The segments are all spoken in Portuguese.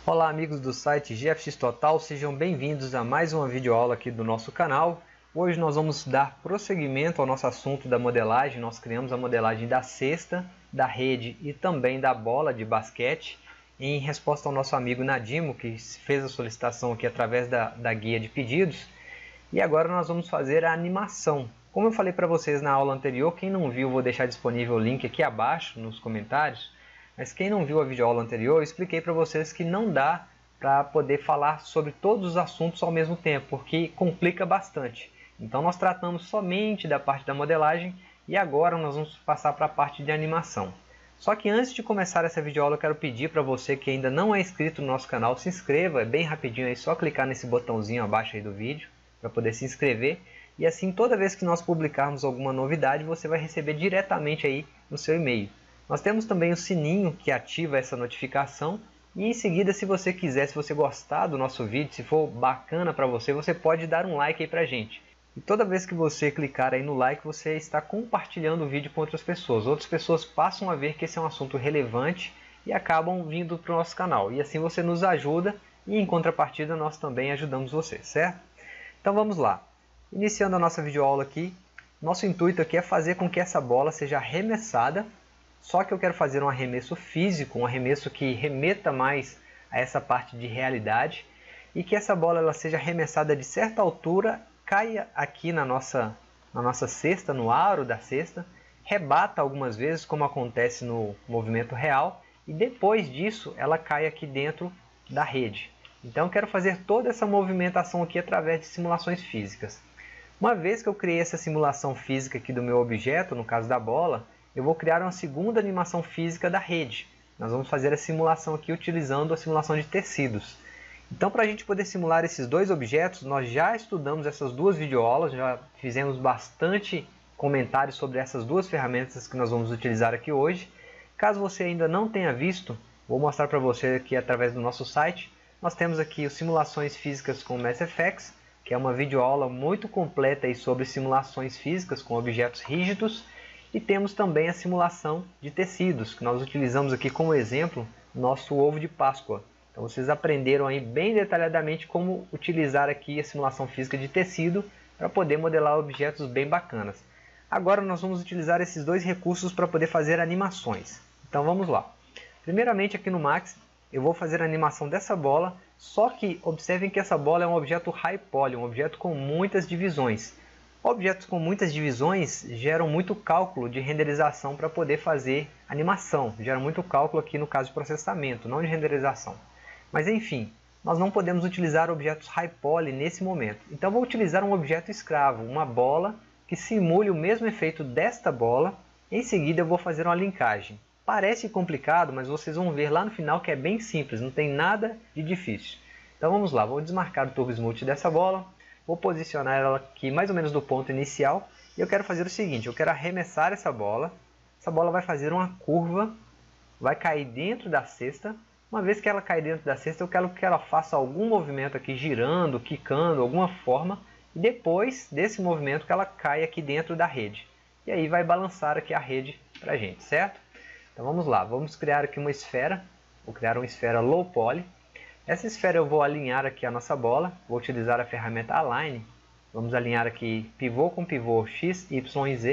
Olá amigos do site GFX Total, sejam bem-vindos a mais uma videoaula aqui do nosso canal. Hoje nós vamos dar prosseguimento ao nosso assunto da modelagem. Nós criamos a modelagem da cesta, da rede e também da bola de basquete em resposta ao nosso amigo Nadimo, que fez a solicitação aqui através da guia de pedidos. E agora nós vamos fazer a animação. Como eu falei para vocês na aula anterior, quem não viu, vou deixar disponível o link aqui abaixo nos comentários. Mas quem não viu a videoaula anterior, eu expliquei para vocês que não dá para poder falar sobre todos os assuntos ao mesmo tempo, porque complica bastante. Então nós tratamos somente da parte da modelagem e agora nós vamos passar para a parte de animação. Só que antes de começar essa videoaula, eu quero pedir para você que ainda não é inscrito no nosso canal, se inscreva, é bem rapidinho, é só clicar nesse botãozinho abaixo aí do vídeo para poder se inscrever. E assim, toda vez que nós publicarmos alguma novidade, você vai receber diretamente aí no seu e-mail. Nós temos também o sininho que ativa essa notificação e em seguida, se você quiser, se você gostar do nosso vídeo, se for bacana para você, você pode dar um like aí pra gente. E toda vez que você clicar aí no like, você está compartilhando o vídeo com outras pessoas. Outras pessoas passam a ver que esse é um assunto relevante e acabam vindo para o nosso canal. E assim você nos ajuda e em contrapartida nós também ajudamos você, certo? Então vamos lá. Iniciando a nossa videoaula aqui, nosso intuito aqui é fazer com que essa bola seja arremessada. Só que eu quero fazer um arremesso físico, um arremesso que remeta mais a essa parte de realidade e que essa bola ela seja arremessada de certa altura, caia aqui na nossa cesta, no aro da cesta, rebata algumas vezes, como acontece no movimento real, e depois disso ela cai aqui dentro da rede. Então eu quero fazer toda essa movimentação aqui através de simulações físicas. Uma vez que eu criei essa simulação física aqui do meu objeto, no caso da bola, eu vou criar uma segunda animação física da rede. Nós vamos fazer a simulação aqui utilizando a simulação de tecidos. Então, para a gente poder simular esses dois objetos, nós já estudamos essas duas videoaulas, já fizemos bastante comentários sobre essas duas ferramentas que nós vamos utilizar aqui hoje. Caso você ainda não tenha visto, vou mostrar para você aqui através do nosso site. Nós temos aqui o Simulações Físicas com MassFX, que é uma videoaula muito completa aí sobre simulações físicas com objetos rígidos. E temos também a simulação de tecidos, que nós utilizamos aqui como exemplo nosso ovo de Páscoa. Então vocês aprenderam aí bem detalhadamente como utilizar aqui a simulação física de tecido para poder modelar objetos bem bacanas. Agora nós vamos utilizar esses dois recursos para poder fazer animações. Então vamos lá. Primeiramente aqui no Max eu vou fazer a animação dessa bola, só que observem que essa bola é um objeto high poly, um objeto com muitas divisões. Objetos com muitas divisões geram muito cálculo de renderização para poder fazer animação. Geram muito cálculo aqui no caso de processamento, não de renderização. Mas enfim, nós não podemos utilizar objetos high poly nesse momento. Então vou utilizar um objeto escravo, uma bola que simule o mesmo efeito desta bola. Em seguida eu vou fazer uma linkagem. Parece complicado, mas vocês vão ver lá no final que é bem simples, não tem nada de difícil. Então vamos lá, vou desmarcar o Turbo Smooth dessa bola. Vou posicionar ela aqui mais ou menos do ponto inicial e eu quero fazer o seguinte, eu quero arremessar essa bola vai fazer uma curva, vai cair dentro da cesta. Uma vez que ela cair dentro da cesta, eu quero que ela faça algum movimento aqui, girando, quicando, alguma forma, e depois desse movimento que ela cai aqui dentro da rede. E aí vai balançar aqui a rede para a gente, certo? Então vamos lá, vamos criar aqui uma esfera, vou criar uma esfera low poly. Essa esfera eu vou alinhar aqui a nossa bola, vou utilizar a ferramenta Align. Vamos alinhar aqui pivô com pivô X, Y e Z.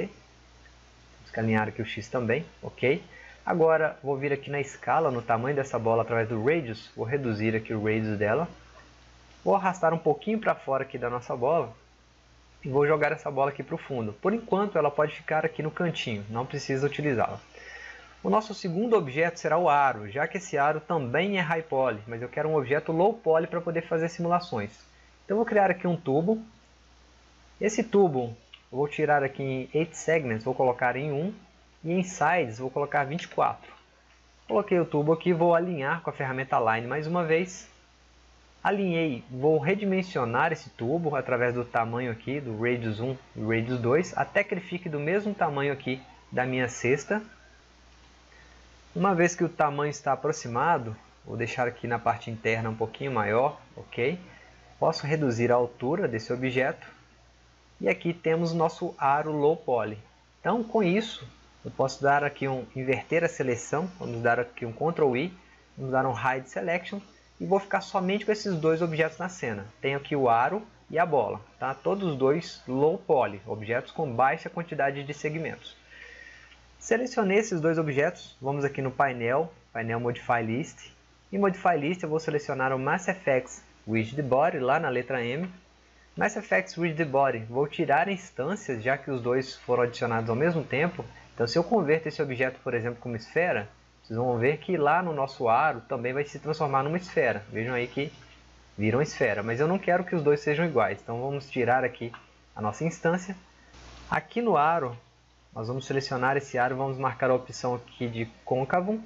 Temos que alinhar aqui o X também, ok? Agora vou vir aqui na escala, no tamanho dessa bola através do Radius, vou reduzir aqui o Radius dela. Vou arrastar um pouquinho para fora aqui da nossa bola e vou jogar essa bola aqui para o fundo. Por enquanto ela pode ficar aqui no cantinho, não precisa utilizá-la. O nosso segundo objeto será o aro, já que esse aro também é high poly, mas eu quero um objeto low poly para poder fazer simulações. Então vou criar aqui um tubo. Esse tubo eu vou tirar aqui em 8 segments, vou colocar em 1 e em sides vou colocar 24. Coloquei o tubo aqui, vou alinhar com a ferramenta Align mais uma vez. Alinhei, vou redimensionar esse tubo através do tamanho aqui, do Radius 1 e Radius 2, até que ele fique do mesmo tamanho aqui da minha cesta. Uma vez que o tamanho está aproximado, vou deixar aqui na parte interna um pouquinho maior, ok? Posso reduzir a altura desse objeto. E aqui temos o nosso aro low poly. Então com isso, eu posso dar aqui inverter a seleção, vamos dar aqui um Ctrl I, vamos dar um Hide Selection e vou ficar somente com esses dois objetos na cena. Tenho aqui o aro e a bola, tá? Todos os dois low poly, objetos com baixa quantidade de segmentos. Selecionei esses dois objetos, vamos aqui no painel Modify List. Em Modify List eu vou selecionar o Mass Effects Rigid Body, lá na letra M. Mass Effects Rigid Body, vou tirar instâncias, já que os dois foram adicionados ao mesmo tempo. Então se eu converto esse objeto, por exemplo, como esfera, vocês vão ver que lá no nosso aro também vai se transformar numa esfera. Vejam aí que viram esfera, mas eu não quero que os dois sejam iguais. Então vamos tirar aqui a nossa instância. Aqui no aro, nós vamos selecionar esse aro, vamos marcar a opção aqui de côncavo.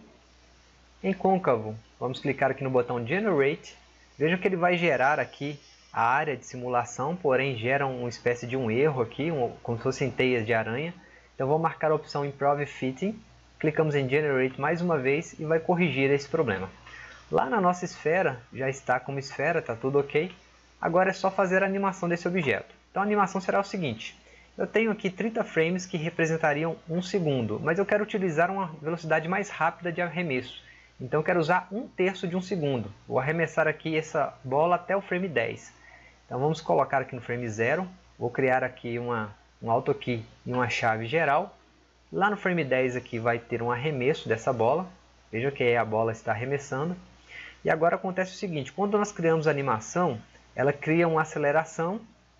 Em côncavo, vamos clicar aqui no botão Generate. Vejam que ele vai gerar aqui a área de simulação, porém gera uma espécie de um erro aqui, como se fossem teias de aranha. Então vou marcar a opção Improve Fitting, clicamos em Generate mais uma vez e vai corrigir esse problema. Lá na nossa esfera, já está como esfera, está tudo ok. Agora é só fazer a animação desse objeto. Então a animação será o seguinte: eu tenho aqui 30 frames que representariam 1 segundo, mas eu quero utilizar uma velocidade mais rápida de arremesso. Então eu quero usar 1/3 de um segundo. Vou arremessar aqui essa bola até o frame 10. Então vamos colocar aqui no frame 0. Vou criar aqui um AutoKey e uma chave geral. Lá no frame 10 aqui vai ter um arremesso dessa bola. Vejam que aí a bola está arremessando. E agora acontece o seguinte: quando nós criamos a animação, ela cria uma aceleração.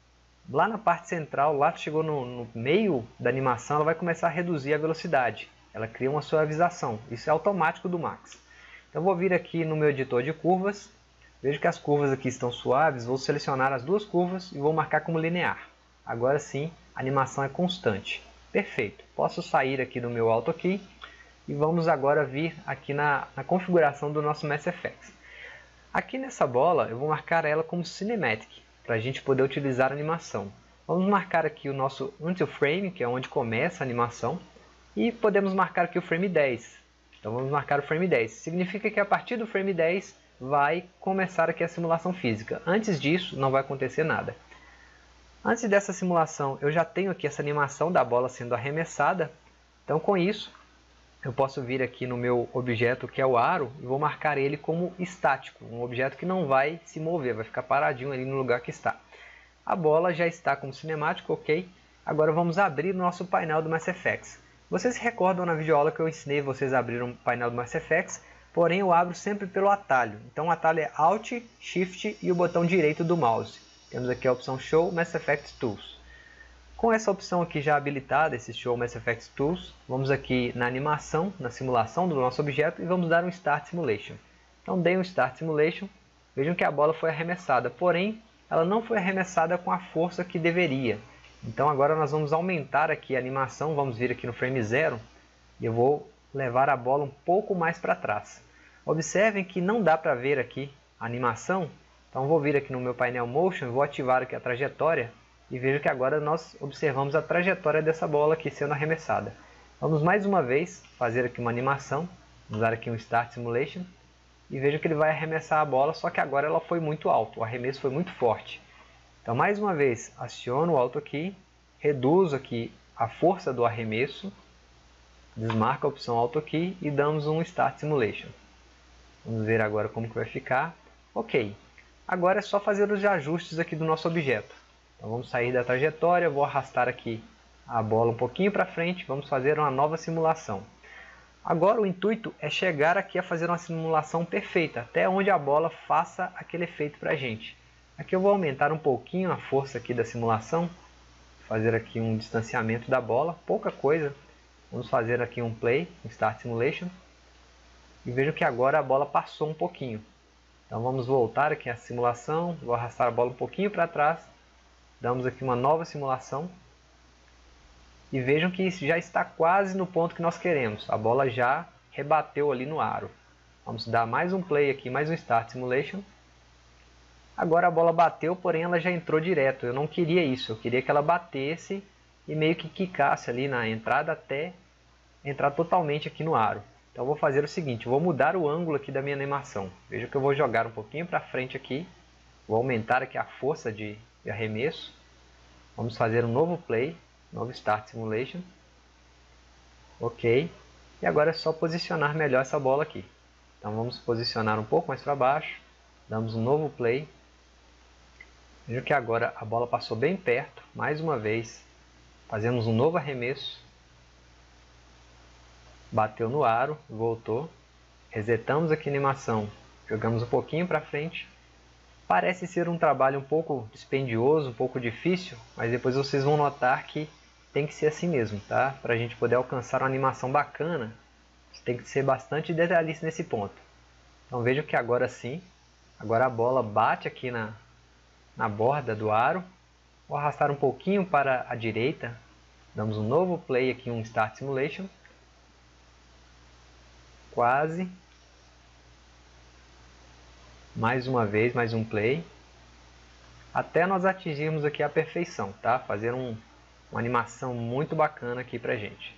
Lá na parte central, lá chegou no meio da animação, ela vai começar a reduzir a velocidade. Ela cria uma suavização. Isso é automático do Max. Então vou vir aqui no meu editor de curvas. Vejo que as curvas aqui estão suaves. Vou selecionar as duas curvas e vou marcar como linear. Agora sim, a animação é constante. Perfeito. Posso sair aqui do meu AutoKey e vamos agora vir aqui na configuração do nosso Mass Effects. Aqui nessa bola eu vou marcar ela como Cinematic, para a gente poder utilizar a animação. Vamos marcar aqui o nosso Until Frame, que é onde começa a animação, e podemos marcar aqui o frame 10. Então vamos marcar o frame 10. Significa que a partir do frame 10 vai começar aqui a simulação física. Antes disso não vai acontecer nada. Antes dessa simulação eu já tenho aqui essa animação da bola sendo arremessada. Então com isso eu posso vir aqui no meu objeto que é o aro e vou marcar ele como estático. Um objeto que não vai se mover, vai ficar paradinho ali no lugar que está. A bola já está como cinemático, ok? Agora vamos abrir o nosso painel do Mass Effects. Vocês se recordam na videoaula que eu ensinei vocês a abrir um painel do Mass Effects, porém eu abro sempre pelo atalho. Então o atalho é Alt, Shift e o botão direito do mouse. Temos aqui a opção Show Mass Effects Tools. Com essa opção aqui já habilitada, esse Show Mass Effects Tools, vamos aqui na animação, na simulação do nosso objeto e vamos dar um Start Simulation. Então dei um Start Simulation, vejam que a bola foi arremessada, porém ela não foi arremessada com a força que deveria. Então agora nós vamos aumentar aqui a animação, vamos vir aqui no frame 0 e eu vou levar a bola um pouco mais para trás. Observem que não dá para ver aqui a animação, então vou vir aqui no meu painel Motion, vou ativar aqui a trajetória e vejo que agora nós observamos a trajetória dessa bola aqui sendo arremessada. Vamos mais uma vez fazer aqui uma animação, vamos dar aqui um Start Simulation e vejo que ele vai arremessar a bola, só que agora ela foi muito alto, o arremesso foi muito forte. Então mais uma vez aciono o AutoKey, reduzo aqui a força do arremesso, desmarco a opção AutoKey e damos um Start Simulation. Vamos ver agora como que vai ficar. Ok, agora é só fazer os ajustes aqui do nosso objeto. Então vamos sair da trajetória, vou arrastar aqui a bola um pouquinho para frente, vamos fazer uma nova simulação. Agora o intuito é chegar aqui a fazer uma simulação perfeita, até onde a bola faça aquele efeito para a gente. Aqui eu vou aumentar um pouquinho a força aqui da simulação, fazer aqui um distanciamento da bola, pouca coisa. Vamos fazer aqui um Play, um Start Simulation. E vejam que agora a bola passou um pouquinho. Então vamos voltar aqui à simulação, vou arrastar a bola um pouquinho para trás. Damos aqui uma nova simulação. E vejam que isso já está quase no ponto que nós queremos. A bola já rebateu ali no aro. Vamos dar mais um Play aqui, mais um Start Simulation. Agora a bola bateu, porém ela já entrou direto. Eu não queria isso, eu queria que ela batesse e meio que quicasse ali na entrada até entrar totalmente aqui no aro. Então eu vou fazer o seguinte, vou mudar o ângulo aqui da minha animação. Veja que eu vou jogar um pouquinho para frente aqui. Vou aumentar aqui a força de arremesso. Vamos fazer um novo Play, novo Start Simulation. Ok. E agora é só posicionar melhor essa bola aqui. Então vamos posicionar um pouco mais para baixo. damos um novo play. Veja que agora a bola passou bem perto, mais uma vez. Fazemos um novo arremesso. Bateu no aro, voltou. Resetamos aqui a animação, jogamos um pouquinho para frente. Parece ser um trabalho um pouco dispendioso, um pouco difícil, mas depois vocês vão notar que tem que ser assim mesmo, tá? Para a gente poder alcançar uma animação bacana, você tem que ser bastante detalhista nesse ponto. Então vejam que agora sim, agora a bola bate aqui na borda do aro. Vou arrastar um pouquinho para a direita, damos um novo play aqui, um Start Simulation. Quase. Mais uma vez, mais um play. Até nós atingirmos aqui a perfeição, tá? Fazer uma animação muito bacana aqui pra gente.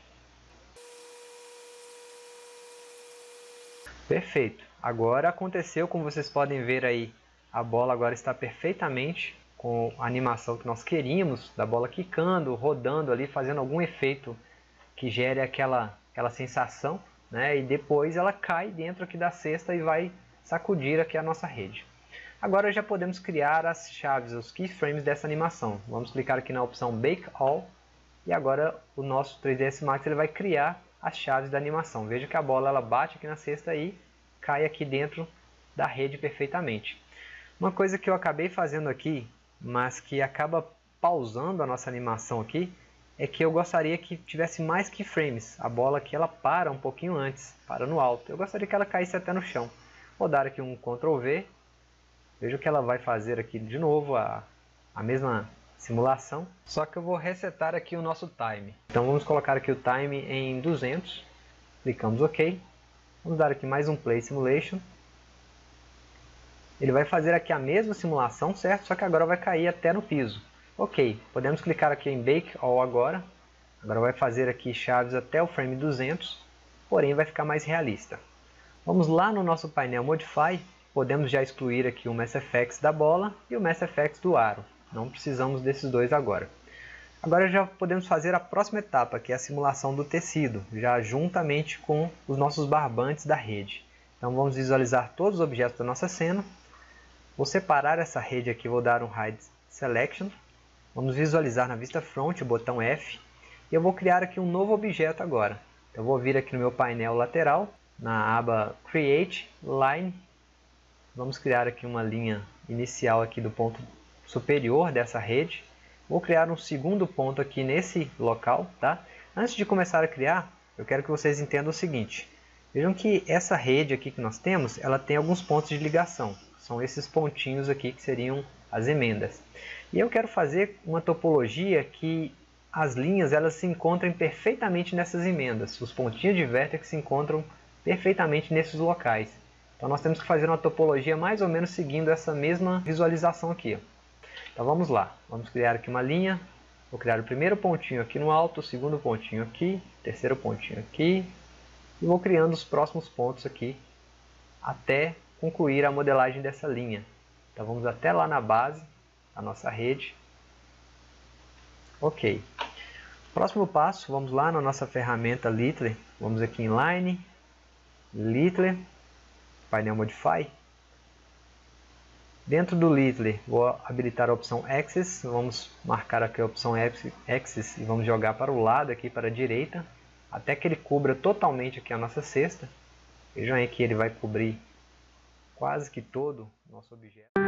Perfeito. Agora aconteceu, como vocês podem ver aí, a bola agora está perfeitamente com a animação que nós queríamos, da bola quicando, rodando ali, fazendo algum efeito que gere aquela sensação, né? E depois ela cai dentro aqui da cesta e vai sacudir aqui a nossa rede. Agora já podemos criar as chaves, os keyframes dessa animação. Vamos clicar aqui na opção Bake All e agora o nosso 3ds Max ele vai criar as chaves da animação. Veja que a bola ela bate aqui na cesta e cai aqui dentro da rede perfeitamente. Uma coisa que eu acabei fazendo aqui, mas que acaba pausando a nossa animação aqui, é que eu gostaria que tivesse mais keyframes. A bola aqui ela para um pouquinho antes, para no alto. Eu gostaria que ela caísse até no chão. Vou dar aqui um Ctrl V. Veja que ela vai fazer aqui de novo a mesma simulação. Só que eu vou resetar aqui o nosso time. Então vamos colocar aqui o time em 200. Clicamos OK. Vamos dar aqui mais um Play Simulation. Ele vai fazer aqui a mesma simulação, certo? Só que agora vai cair até no piso. Ok, podemos clicar aqui em Bake All agora. Agora vai fazer aqui chaves até o frame 200, porém vai ficar mais realista. Vamos lá no nosso painel Modify. Podemos já excluir aqui o Mass Effects da bola e o Mass Effects do aro. Não precisamos desses dois agora. Agora já podemos fazer a próxima etapa, que é a simulação do tecido, já juntamente com os nossos barbantes da rede. Então vamos visualizar todos os objetos da nossa cena. Vou separar essa rede aqui, vou dar um Hide Selection. Vamos visualizar na vista front, o botão F. E eu vou criar aqui um novo objeto agora. Eu vou vir aqui no meu painel lateral, na aba Create Line. Vamos criar aqui uma linha inicial aqui do ponto superior dessa rede. Vou criar um segundo ponto aqui nesse local, tá? Antes de começar a criar, eu quero que vocês entendam o seguinte. Vejam que essa rede aqui que nós temos, ela tem alguns pontos de ligação. São esses pontinhos aqui que seriam as emendas. E eu quero fazer uma topologia que as linhas elas se encontrem perfeitamente nessas emendas. Os pontinhos de vértex se encontram perfeitamente nesses locais. Então nós temos que fazer uma topologia mais ou menos seguindo essa mesma visualização aqui. Então vamos lá. Vamos criar aqui uma linha. Vou criar o primeiro pontinho aqui no alto, o segundo pontinho aqui, o terceiro pontinho aqui. E vou criando os próximos pontos aqui até concluir a modelagem dessa linha. Então vamos até lá na base da nossa rede. Ok. Próximo passo, vamos lá na nossa ferramenta Littler. Vamos aqui em Line, Littler, Painel Modify. Dentro do Littler, vou habilitar a opção Axis. Vamos marcar aqui a opção Axis e vamos jogar para o lado, aqui para a direita, até que ele cubra totalmente aqui a nossa cesta. Vejam aí que ele vai cobrir quase que todo o nosso objeto.